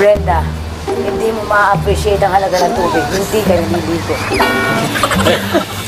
Brenda, hindi mo ma-appreciate ang halaga ng tubig. Hindi ka naliligo.